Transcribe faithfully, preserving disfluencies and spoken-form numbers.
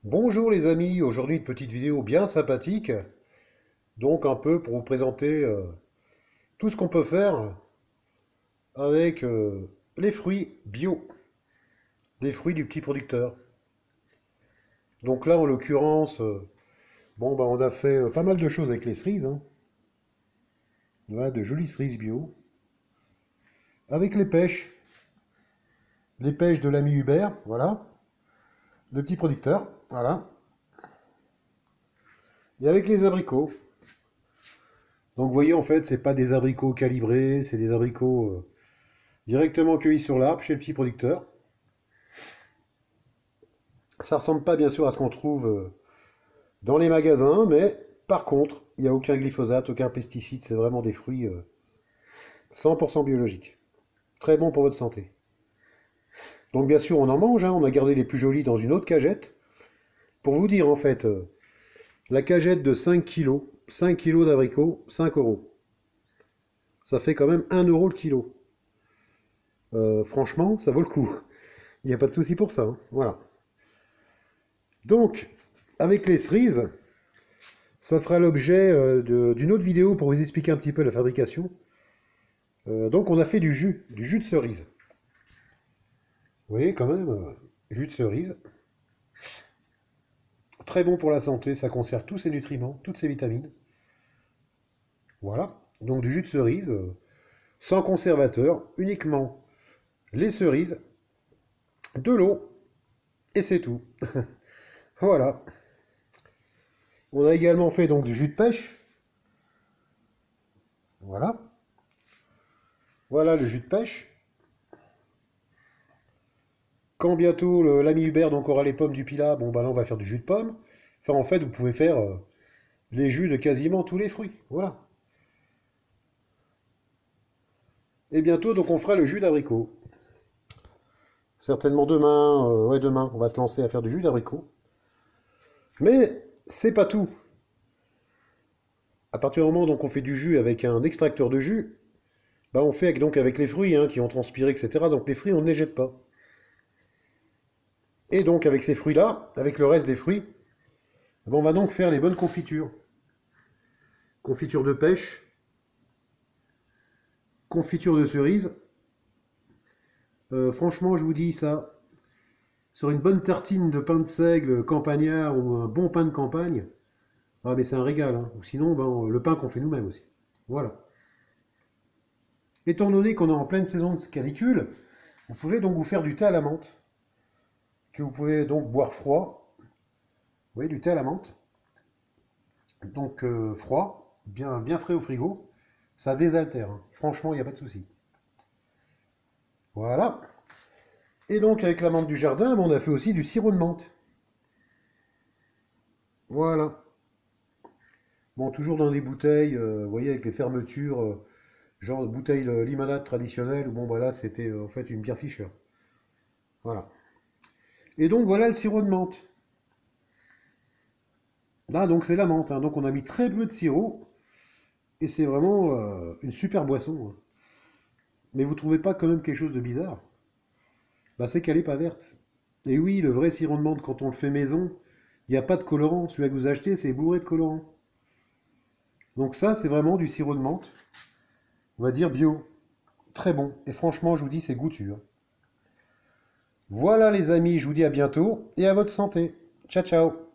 Bonjour les amis, aujourd'hui une petite vidéo bien sympathique, donc un peu pour vous présenter euh, tout ce qu'on peut faire avec euh, les fruits bio, des fruits du petit producteur. Donc là en l'occurrence, euh, bon bah on a fait euh, pas mal de choses avec les cerises, hein. Voilà, de jolies cerises bio, avec les pêches, les pêches de l'ami Hubert, voilà, le petit producteur, voilà, et avec les abricots. Donc vous voyez en fait c'est pas des abricots calibrés, c'est des abricots euh, directement cueillis sur l'arbre chez le petit producteur. Ça ressemble pas bien sûr à ce qu'on trouve euh, dans les magasins, mais par contre, il n'y a aucun glyphosate, aucun pesticide, c'est vraiment des fruits euh, cent pour cent biologiques. Très bon pour votre santé. Donc bien sûr, on en mange, hein, on a gardé les plus jolis dans une autre cagette. Pour vous dire en fait, euh, la cagette de cinq kilos, cinq kilos d'abricots, cinq euros. Ça fait quand même un euro le kilo. Euh, franchement, ça vaut le coup. Il n'y a pas de souci pour ça, hein. Voilà. Donc, avec les cerises, ça fera l'objet euh, d'une autre vidéo pour vous expliquer un petit peu la fabrication. Euh, donc on a fait du jus, du jus de cerise. Vous voyez quand même, euh, jus de cerise. Très bon pour la santé, ça conserve tous ses nutriments, toutes ses vitamines. Voilà, donc du jus de cerise, euh, sans conservateur, uniquement les cerises, de l'eau, et c'est tout. Voilà. On a également fait donc du jus de pêche. Voilà. Voilà le jus de pêche. Quand bientôt l'ami Hubert donc aura les pommes du Pilat, bon bah là on va faire du jus de pomme. Enfin en fait vous pouvez faire euh, les jus de quasiment tous les fruits. Voilà. Et bientôt donc on fera le jus d'abricot. Certainement demain, euh, ouais demain, on va se lancer à faire du jus d'abricot. Mais c'est pas tout. À partir du moment donc on fait du jus avec un extracteur de jus, bah on fait avec, donc avec les fruits hein, qui ont transpiré, et cetera. Donc les fruits on ne les jette pas. Et donc avec ces fruits-là, avec le reste des fruits, on va donc faire les bonnes confitures. Confiture de pêche, confiture de cerise. Euh, franchement, je vous dis ça, sur une bonne tartine de pain de seigle campagnard ou un bon pain de campagne, ah mais c'est un régal, hein. Ou sinon, ben, le pain qu'on fait nous-mêmes aussi. Voilà. Étant donné qu'on est en pleine saison de canicule, vous pouvez donc vous faire du thé à la menthe, que vous pouvez donc boire froid. Vous voyez, du thé à la menthe. Donc euh, froid, bien, bien frais au frigo. Ça désaltère, hein. Franchement, il n'y a pas de souci. Voilà. Et donc avec la menthe du jardin, on a fait aussi du sirop de menthe. Voilà. Bon, toujours dans des bouteilles, euh, vous voyez, avec les fermetures, euh, genre de bouteille euh, limonade traditionnelle, où bon, bah là, c'était euh, en fait une bière Fischer. Voilà. Et donc voilà le sirop de menthe. Là, donc c'est la menthe, hein. Donc on a mis très peu de sirop, et c'est vraiment euh, une super boisson, hein. Mais vous trouvez pas quand même quelque chose de bizarre? Bah c'est qu'elle est pas verte. Et oui, le vrai sirop de menthe, quand on le fait maison, il n'y a pas de colorant. Celui que vous achetez, c'est bourré de colorant. Donc ça, c'est vraiment du sirop de menthe, on va dire bio. Très bon. Et franchement, je vous dis, c'est goûtu, hein. Voilà les amis, je vous dis à bientôt et à votre santé. Ciao, ciao.